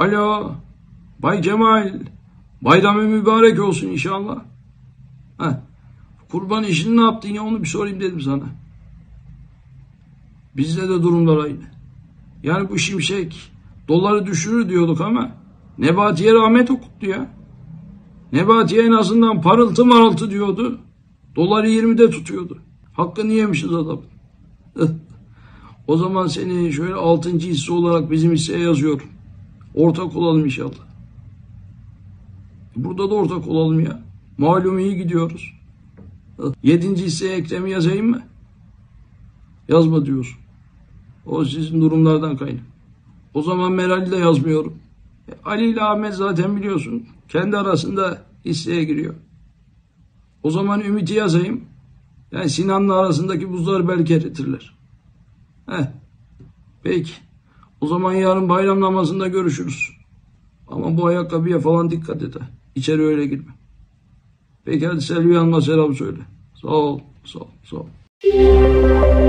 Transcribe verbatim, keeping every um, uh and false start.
Alo, Bay Cemal, bayramı mübarek olsun inşallah. Heh, kurban işini ne yaptın ya, onu bir sorayım dedim sana. Bizde de durumlar aynı. Yani bu Şimşek doları düşürür diyorduk ama Nebati'ye rahmet okuttu ya. Nebati'ye en azından parıltı marıltı diyordu. Doları yirmide tutuyordu. Hakkını yemişiz adamın. O zaman seni şöyle altıncı hisse olarak bizim hisseye yazıyorum. Ortak olalım inşallah. Burada da ortak olalım ya. Malum iyi gidiyoruz. Yedinci hisseye Ekrem'i yazayım mı? Yazma diyorsun. O sizin durumlardan kaynak. O zaman Meral'i de yazmıyorum. E, Ali ile Ahmet zaten biliyorsun. Kendi arasında hisseye giriyor. O zaman Ümit'i yazayım. Yani Sinan'la arasındaki buzları belki eritirler. Heh. Peki. O zaman yarın bayram namazında görüşürüz. Ama bu ayakkabıya falan dikkat et ha. İçeri öyle girme. Peki hadi Selvi Hanım'a selam söyle. Sağ ol, sağ ol, sağ ol.